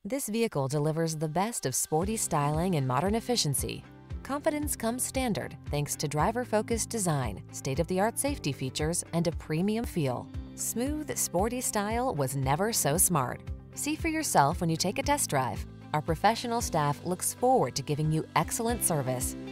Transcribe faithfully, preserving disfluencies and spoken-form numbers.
This vehicle delivers the best of sporty styling and modern efficiency. Confidence comes standard thanks to driver-focused design, state-of-the-art safety features, and a premium feel. Smooth, sporty style was never so smart. See for yourself when you take a test drive. Our professional staff looks forward to giving you excellent service.